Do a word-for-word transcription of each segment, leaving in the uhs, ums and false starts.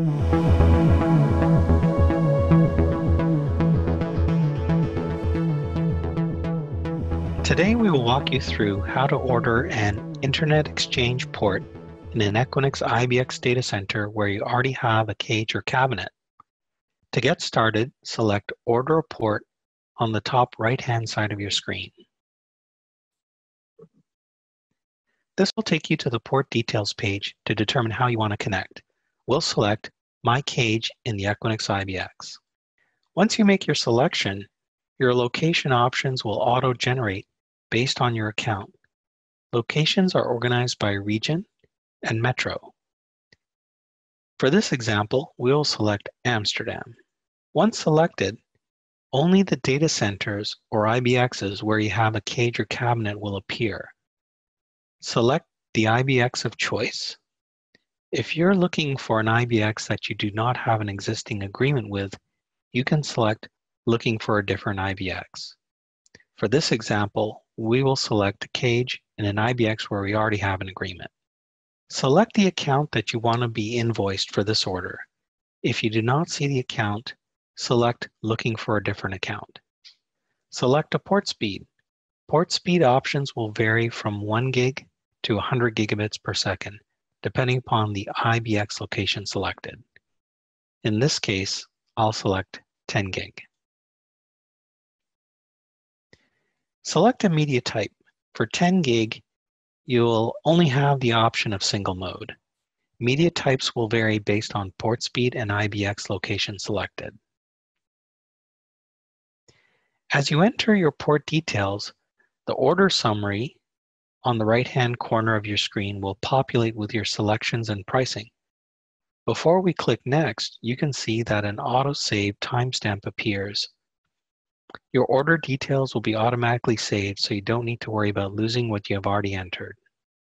Today we will walk you through how to order an Internet Exchange port in an Equinix I B X data center where you already have a cage or cabinet. To get started, select Order a Port on the top right-hand side of your screen. This will take you to the port details page to determine how you want to connect. We'll select My Cage in the Equinix I B X. Once you make your selection, your location options will auto-generate based on your account. Locations are organized by region and metro. For this example, we will select Amsterdam. Once selected, only the data centers or I B Xs where you have a cage or cabinet will appear. Select the I B X of choice. If you're looking for an I B X that you do not have an existing agreement with, you can select Looking for a different I B X. For this example, we will select a cage in an I B X where we already have an agreement. Select the account that you want to be invoiced for this order. If you do not see the account, select Looking for a different account. Select a port speed. Port speed options will vary from one gig to one hundred gigabits per second, depending upon the I B X location selected. In this case, I'll select ten gig. Select a media type. For ten gig, you'll only have the option of single mode. Media types will vary based on port speed and I B X location selected. As you enter your port details, the order summary on the right-hand corner of your screen will populate with your selections and pricing. Before we click Next, you can see that an auto-save timestamp appears. Your order details will be automatically saved, so you don't need to worry about losing what you have already entered.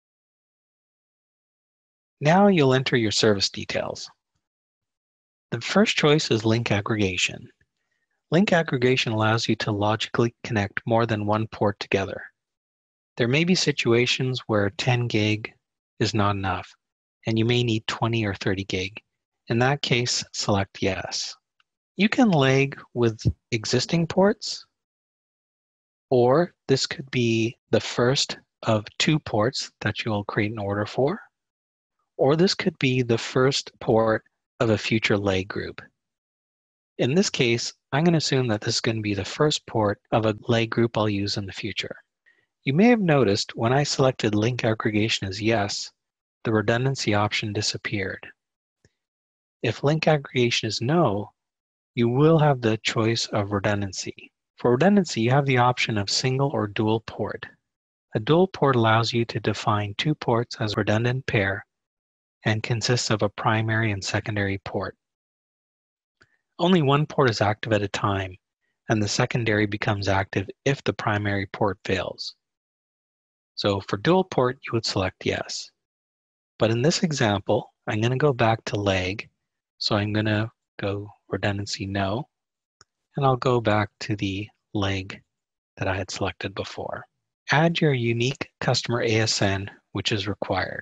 Now you'll enter your service details. The first choice is Link Aggregation. Link Aggregation allows you to logically connect more than one port together. There may be situations where ten gig is not enough, and you may need twenty or thirty gig. In that case, select Yes. You can lag with existing ports, or this could be the first of two ports that you'll create an order for, or this could be the first port of a future lag group. In this case, I'm going to assume that this is going to be the first port of a lag group I'll use in the future. You may have noticed when I selected Link Aggregation as Yes, the redundancy option disappeared. If Link Aggregation is No, you will have the choice of redundancy. For redundancy, you have the option of single or dual port. A dual port allows you to define two ports as a redundant pair and consists of a primary and secondary port. Only one port is active at a time, and the secondary becomes active if the primary port fails. So for dual port, you would select Yes. But in this example, I'm going to go back to lag, so I'm going to go redundancy No, and I'll go back to the lag that I had selected before. Add your unique customer A S N, which is required.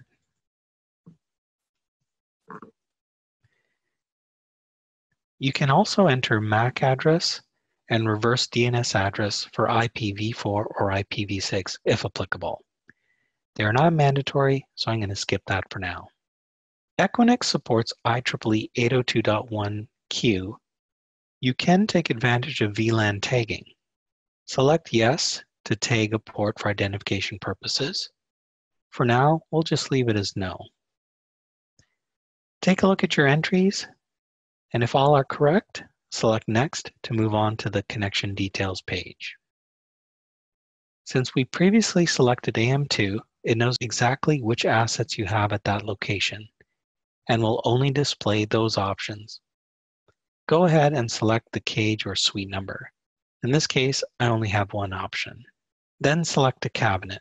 You can also enter M A C address and reverse D N S address for I P v four or I P v six if applicable. They are not mandatory, so I'm going to skip that for now. Equinix supports I triple E eight oh two dot one Q. You can take advantage of V LAN tagging. Select Yes to tag a port for identification purposes. For now, we'll just leave it as No. Take a look at your entries, and if all are correct, select Next to move on to the connection details page. Since we previously selected A M two, it knows exactly which assets you have at that location and will only display those options. Go ahead and select the cage or suite number. In this case, I only have one option. Then select a cabinet.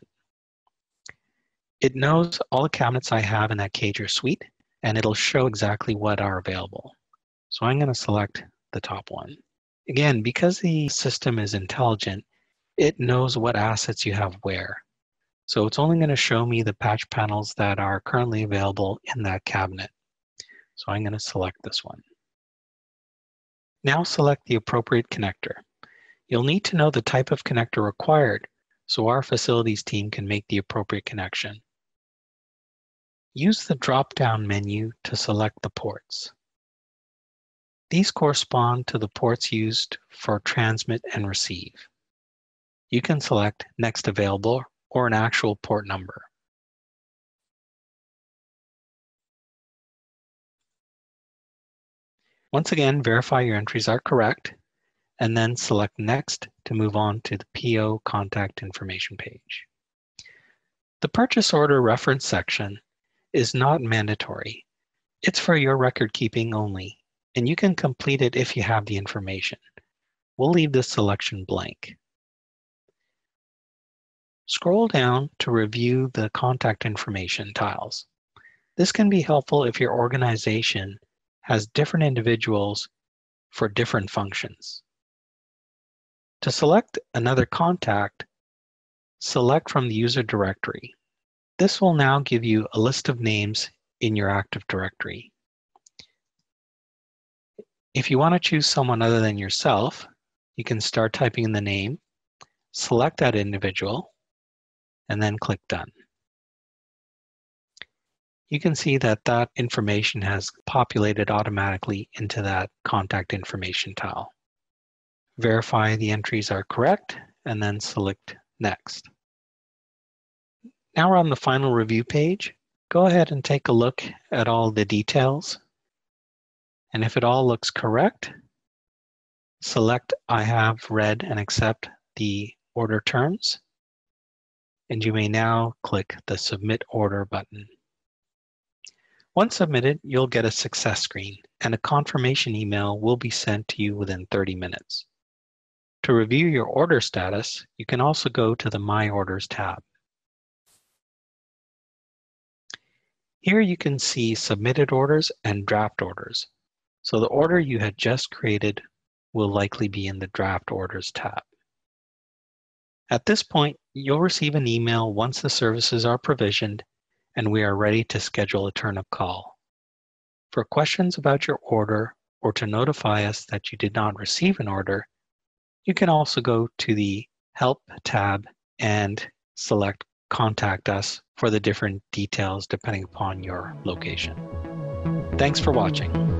It knows all the cabinets I have in that cage or suite, and it'll show exactly what are available. So I'm going to select the top one. Again, because the system is intelligent, it knows what assets you have where. So it's only going to show me the patch panels that are currently available in that cabinet. So I'm going to select this one. Now select the appropriate connector. You'll need to know the type of connector required so our facilities team can make the appropriate connection. Use the drop-down menu to select the ports. These correspond to the ports used for transmit and receive. You can select next available or an actual port number. Once again, verify your entries are correct, and then select Next to move on to the P O contact information page. The purchase order reference section is not mandatory. It's for your record keeping only, and you can complete it if you have the information. We'll leave this selection blank. Scroll down to review the contact information tiles. This can be helpful if your organization has different individuals for different functions. To select another contact, select from the user directory. This will now give you a list of names in your Active Directory. If you want to choose someone other than yourself, you can start typing in the name, select that individual, and then click Done. You can see that that information has populated automatically into that contact information tile. Verify the entries are correct, and then select Next. Now we're on the final review page. Go ahead and take a look at all the details. And if it all looks correct, select I have read and accept the order terms. And you may now click the Submit Order button. Once submitted, you'll get a success screen, and a confirmation email will be sent to you within thirty minutes. To review your order status, you can also go to the My Orders tab. Here you can see submitted orders and draft orders. So the order you had just created will likely be in the Draft Orders tab. At this point, you'll receive an email once the services are provisioned and we are ready to schedule a turn of call. For questions about your order or to notify us that you did not receive an order, you can also go to the Help tab and select Contact Us for the different details depending upon your location. Thanks for watching.